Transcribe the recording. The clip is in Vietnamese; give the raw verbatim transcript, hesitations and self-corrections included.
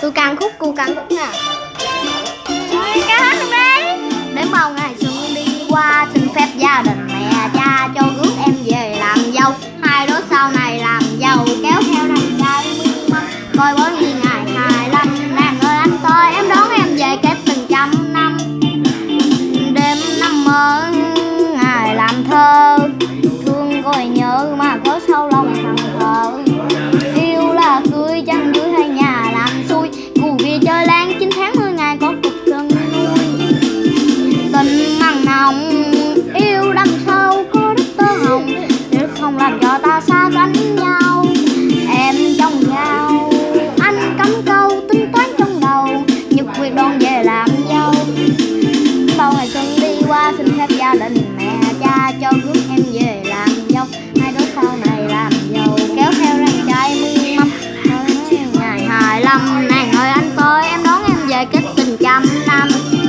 Tôi căn khúc, cô căn khúc nè. Rồi, ca hết luôn đi. Để mau ngày xuân đi qua, xin phép gia đình mẹ cha cho rước em về làm dâu. Hai đứa sau này làm giàu, kéo theo đàn trai mương mâm. Coi bói như ngày hai lăm, nàng ơi anh tôi em đón em về kết từng trăm năm. Đêm năm mơ ngày làm thơ, thương rồi nhớ mà có sâu lòng thằng thờ. Yêu là cưới chăn dưới hai nhà làm xui, cù bia chơi lan chín tháng mười ngày có cục cân nuôi. Tình mặn nồng yêu đâm sâu có đất tơ hồng, nếu không làm cho ta xa cánh nhau. Em trong nhau anh cắm câu tính toán trong đầu, nhật việc đón về làm dâu. Bao ngày xuân đi qua xin phép gia đình mẹ cha cho rước em về làm dâu. Hai đứa sau này làm giàu kéo theo đàn trai mương mâm. Ngày hai lăm nàng ơi anh coi em đón em về kết tình trăm năm.